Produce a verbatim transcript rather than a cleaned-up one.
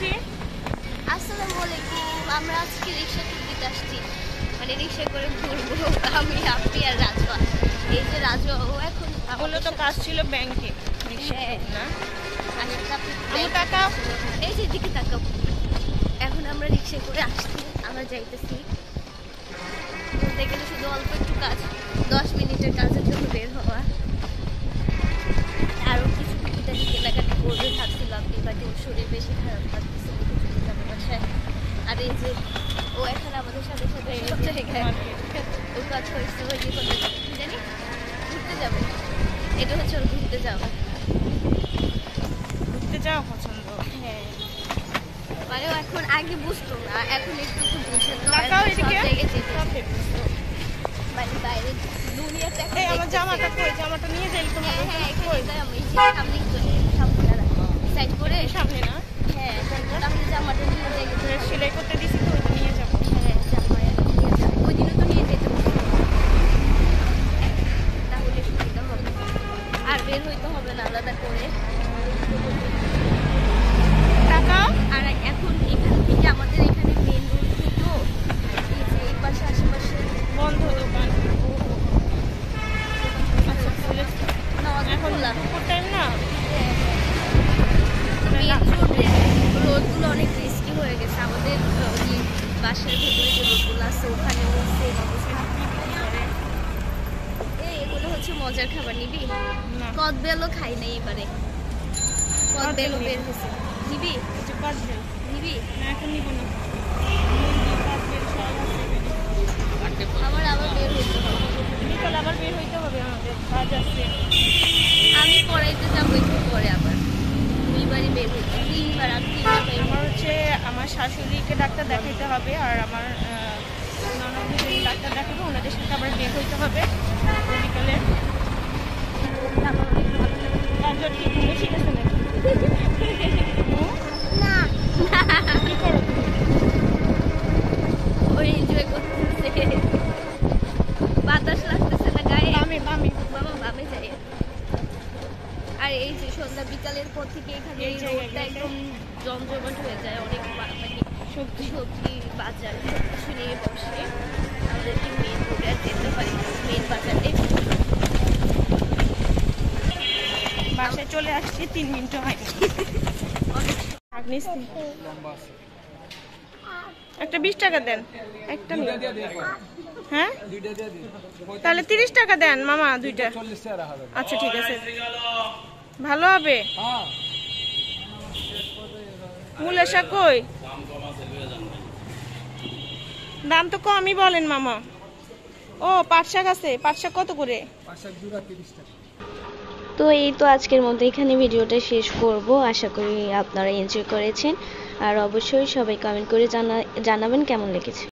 আসছি। আসসালামু আলাইকুম। আমরা আজকে রিক্সা তুলতে আসছি, মানে রিক্সা করে ঘুরবো আমি, আপনি আর রাজবা। এই যে রাজু ও এখন বললো তো কাজ ছিল ব্যাংকে। হ্যাঁ না আমি তাকাও, এই যে দিকে তাকাও। এখন আমরা রিক্সা করে আসছি, আমরা যাইতেছি। বলতে গেলে শুধু অল্প একটু কাজ, দশ মিনিটের কাজের জন্য বের হওয়া। আরও কিছু টুকিটাকি কেনাকাটি করবে ভাবছিলাম, বাট ওর শরীর বেশি খারাপ লাগতেছে, কিছু যাবে বাসায়। আর এই যে ও এখন আমাদের সাথে সাথে সব জায়গায় ও কাজ করছে, ওই যে কোথায় যাবে কি জানি, ঘুরতে যাবে। এটা হচ্ছে ওর ঘুরতে যাওয়া। ঘুরতে যাওয়া পছন্দ। হ্যাঁ, মানে ও এখন আগে বুঝতো না, এখন একটু একটু বুঝে তো লাগাও সব এদিকে। জায়গায় যেতে, মানে বাইরে দুনিয়াটা এখন এই আমার দেখতেছে। জামাটা কই? জামাটা নিয়ে যাই তোমার। হ্যাঁ হ্যাঁ, এখানে তাই আমি এই যে সামনে একটু সামনে দাঁড়া, সাইড করে সামনে না? হ্যাঁ, তাহলে জামাটা নিয়ে যাই, ড্রেস সেলাই করতে দিছি তো, ওইটা নিয়ে যাবো। হ্যাঁ জামা নিয়ে যাবে, ওই দিনও তো নিয়ে যেতে হবে, তাহলে সুবিধা হবে আর বের হইতে হবে না আলাদা করে। টাকাও আর এখন এখান থেকে আমাদের এখানে মেন রোড তো, এই যে এই পাশে আশেপাশে বন্ধ দোকান। আচ্ছা না এখন খোলা। দুপুর টাইম না? মেন রোডে রোডগুলো অনেক রিস্কি হয়ে গেছে আমাদের, ওই বাসার ভেতরে যে রোডগুলো আছে ওখানেও সেম অবস্থা। এই এগুলো হচ্ছে মজার খাবার, নিবি? না। কদবেলও খাই নাই এবারে, কদবেলও বের হয়েছে, নিবি? কিছু কাটবে নিবি? না? এখন নিব না। আমার আবার বের হইতে হবে, বিকাল আবার বের হইতে হবে, আমাদের কাজ আছে। আমি পড়াইতে যাবো একটু পরে, আবার দুইবারই বের হইতে, তিনবার আমি তিনবার বের আমার হচ্ছে আমার শাশুড়িকে ডাক্তার দেখাইতে হবে, আর আমার ননদকে ডাক্তার দেখাবো, ওনাদের সাথে আবার বের হইতে হবে বিকালে। গাজর কি তুমি ঠিক আছে নাকি? না কি করো? ওই এনজয় করতেছে, বাতাস লাগতেছে না গায়ে। বামে বামে বাবা বামে যাই। আর এই যে সন্ধ্যা বিকালের পর থেকে এখানে এই এই জায়গায় রোডটা একদম জমজমাট হয়ে যায়, অনেক বা- মানে সবজি সবজি বাজার সব কিছু নিয়ে বসে। আমাদেরকে মেন রোডে আর যেতে হয়, মেন বাজারে। বাসায় চলে আসছি, তিন মিনিট হয়নি। একটা বিশ টাকা দেন, একটা নিন। হ্যাঁ তাহলে তিরিশ টাকা দেন মামা, দুইটা। আচ্ছা ঠিক আছে, ভালো হবে। মূলা শাক কই? দাম তো কমই বলেন মামা। ও পাট শাক আছে, পাট শাক কত করে? তো এই তো আজকের মতো এখানে ভিডিওটা শেষ করব, আশা করি আপনারা এনজয় করেছেন। আর অবশ্যই সবাই কমেন্ট করে জানা জানাবেন কেমন লেগেছে।